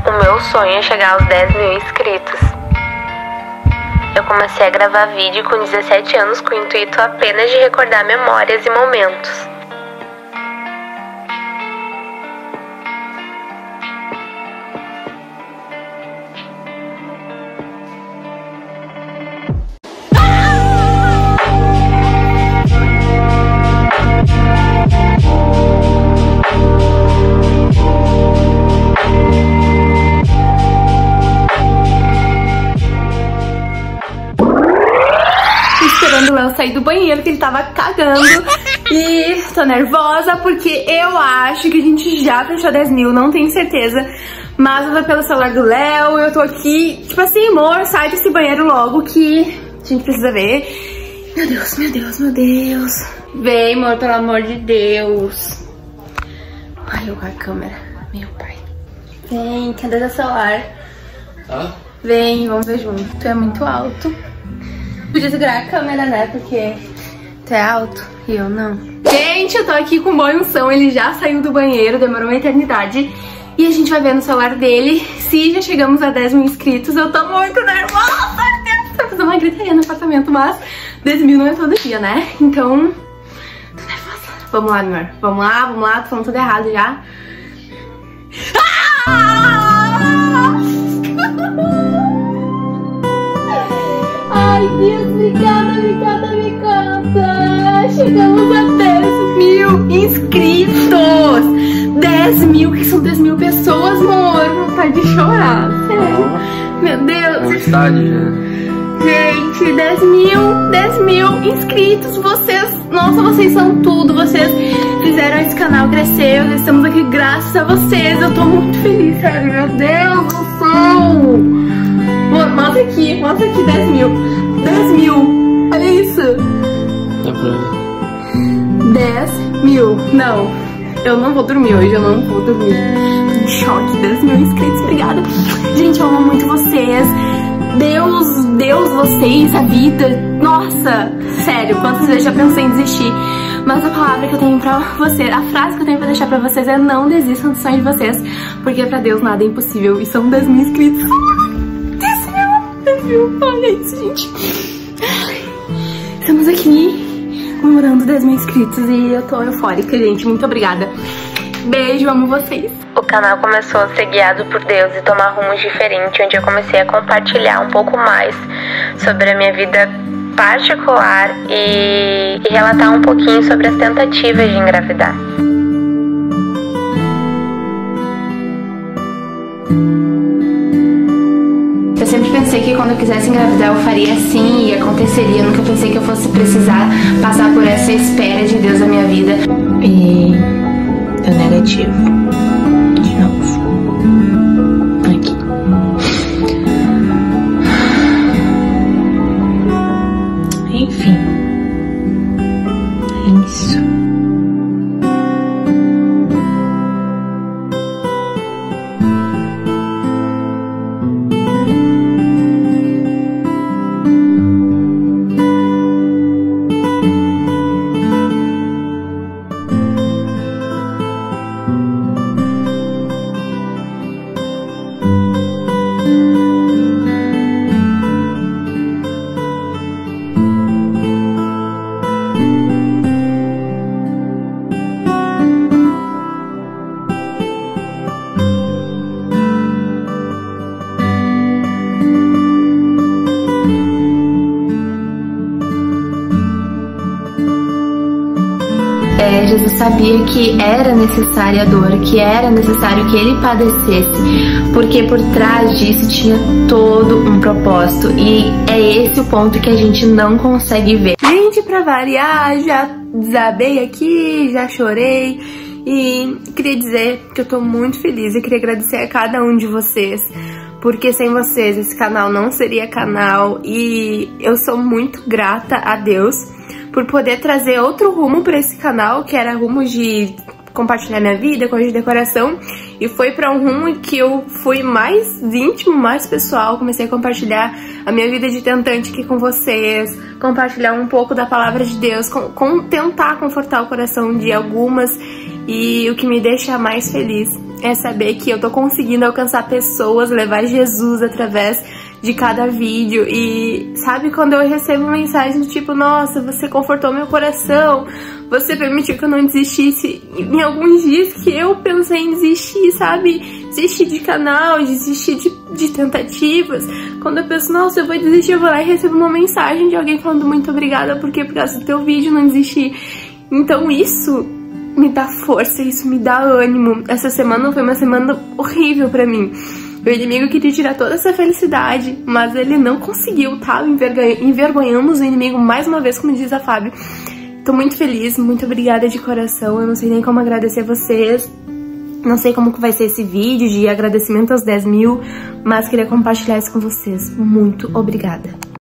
o meu sonho é chegar aos 10 mil inscritos. Eu comecei a gravar vídeo com 17 anos com o intuito apenas de recordar memórias e momentos. Esperando o Léo sair do banheiro, que ele tava cagando. E tô nervosa porque eu acho que a gente já fechou 10 mil, não tenho certeza. Mas eu vou pelo celular do Léo, eu tô aqui, tipo assim, amor, sai desse banheiro logo que a gente precisa ver. Meu Deus, meu Deus, meu Deus. Vem, amor, pelo amor de Deus. Olha a câmera, meu pai. Vem, cadê o celular? Tá? Vem, vamos ver junto. Tu é muito alto. Podia segurar a câmera, né? Porque tu é alto e eu não. Gente, eu tô aqui com o Boiunção. Ele já saiu do banheiro, demorou uma eternidade. E a gente vai ver no celular dele se já chegamos a 10 mil inscritos. Eu tô muito nervosa. Pra fazer uma gritaria no apartamento, mas 10 mil não é todo dia, né? Então, tô nervosa. Vamos lá, amor. Vamos lá. Tô falando tudo errado já. Ai, Deus, obrigada. Chegamos a 10 mil inscritos. 10 mil, que são 10 mil pessoas, amor. Vontade de chorar, sério. Meu Deus. Vontade, né? Gente, 10 mil inscritos. Vocês, nossa, vocês são tudo. Vocês fizeram esse canal crescer. Nós estamos aqui graças a vocês. Eu tô muito feliz, sério. Meu Deus do céu. Mostra aqui 10 mil. 10 mil. Olha isso. Dá pra ver. 10 mil. Não, eu não vou dormir hoje. Eu não vou dormir. Tô em choque. 10 mil inscritos. Obrigada. Gente, eu amo muito vocês. Deus, vocês, a vida. Nossa, sério, quantas vezes já pensei em desistir. Mas a palavra que eu tenho pra vocês, a frase que eu tenho pra deixar pra vocês é: não desistam do sonho de vocês, porque pra Deus nada é impossível. E são 10 mil inscritos. 10 mil, olha isso, gente. Estamos aqui comemorando 10 mil inscritos e eu tô eufórica, gente. Muito obrigada. Beijo, amo vocês. O canal começou a ser guiado por Deus e tomar rumos diferentes, onde eu comecei a compartilhar um pouco mais sobre a minha vida particular e relatar um pouquinho sobre as tentativas de engravidar. Eu sempre pensei que quando eu quisesse engravidar eu faria assim e aconteceria. Eu nunca pensei que eu fosse precisar passar por essa espera de Deus na minha vida. E deu negativo. De novo. Aqui. Enfim. É isso. Jesus sabia que era necessária a dor, que era necessário que ele padecesse, porque por trás disso tinha todo um propósito, e é esse o ponto que a gente não consegue ver. Gente, pra variar, já desabei aqui, já chorei, e queria dizer que eu tô muito feliz e queria agradecer a cada um de vocês, porque sem vocês esse canal não seria canal, e eu sou muito grata a Deus por poder trazer outro rumo para esse canal, que era rumo de compartilhar minha vida, coisa de decoração, e foi para um rumo que eu fui mais íntimo, mais pessoal, comecei a compartilhar a minha vida de tentante aqui com vocês, compartilhar um pouco da palavra de Deus, tentar confortar o coração de algumas, e o que me deixa mais feliz é saber que eu tô conseguindo alcançar pessoas, levar Jesus através de cada vídeo. E sabe, quando eu recebo mensagem do tipo, nossa, você confortou meu coração, você permitiu que eu não desistisse em alguns dias que eu pensei em desistir, sabe? Desistir de canal, desistir de tentativas. Quando eu penso, nossa, eu vou desistir, eu vou lá e recebo uma mensagem de alguém falando muito obrigada, porque por causa do teu vídeo não desisti. Então isso me dá força, isso me dá ânimo. Essa semana foi uma semana horrível pra mim. O inimigo queria tirar toda essa felicidade, mas ele não conseguiu, tá? Envergonhamos o inimigo mais uma vez, como diz a Fábio. Tô muito feliz, muito obrigada de coração. Eu não sei nem como agradecer vocês. Não sei como que vai ser esse vídeo de agradecimento aos 10 mil, mas queria compartilhar isso com vocês. Muito obrigada.